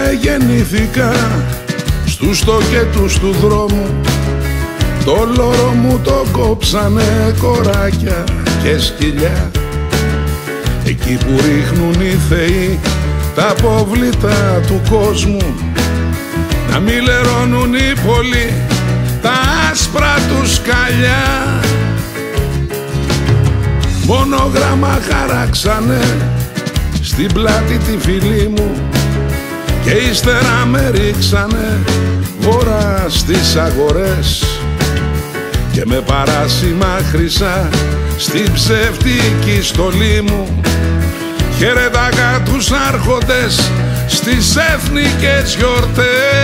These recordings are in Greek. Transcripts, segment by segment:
γεννήθηκα στους τοκέτους του δρόμου. Το λόρο μου το κόψανε κοράκια και σκυλιά. Εκεί που ρίχνουν οι θεοί τα απόβλητα του κόσμου, να μη λερώνουν οι πολλοί τα άσπρα του σκαλιά. Μονογράμμα χαράξανε στην πλάτη τη φίλη μου και ύστερα με ρίξανε βορρά στις αγορές και με παράσημα χρυσά στην ψεύτικη στολή μου χαιρετάγα τους άρχοντες στις εθνικές γιορτές.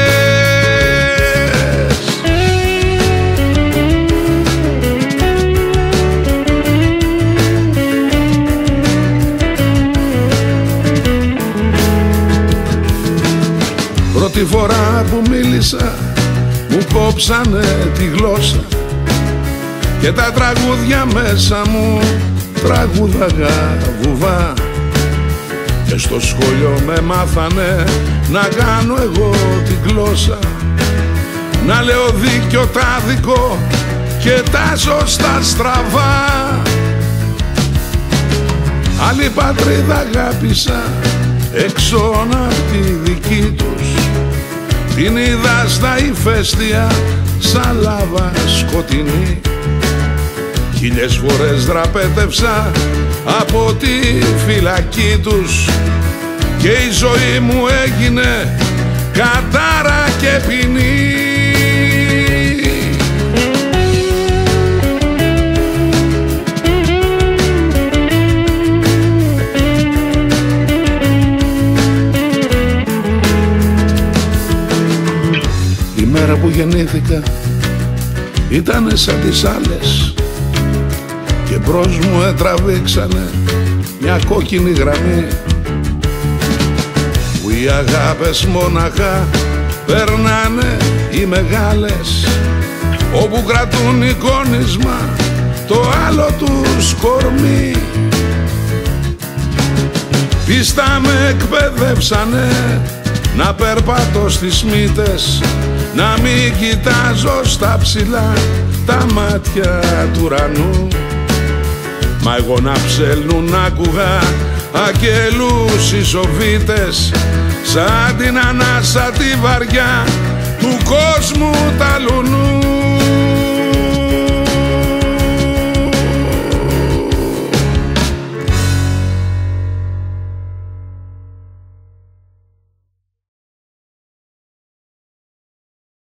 Πρώτη φορά που μίλησα μου κόψανε τη γλώσσα και τα τραγούδια μέσα μου τραγούδαγα βουβά. Και στο σχολείο με μάθανε να κάνω εγώ τη γλώσσα, να λέω δίκιο τα δικό και τα σωστά στραβά. Άλλη πατρίδα αγάπησα έξω απ' τη δική τους, την είδα στα ηφαίστεια σαν λάβα σκοτεινή. Χίλιες φορές δραπέτευσα από τη φυλακή τους και η ζωή μου έγινε κατάρα και ποινή. Η μέρα που γεννήθηκα ήτανε σαν τις άλλες και μπρος μου τραβήξανε μια κόκκινη γραμμή που οι αγάπες μόναχα περνάνε οι μεγάλες, όπου κρατούν εικόνισμα το άλλο τους κορμί. Πίστα με εκπαιδεύσανε να περπατώ στις μύτες, να μην κοιτάζω στα ψηλά τα μάτια του ουρανού. Μα εγώ να ψέλνουν άκουγα αγγέλους ισοβήτες σαν την ανάσα τη βαριά του κόσμου τα λουνού.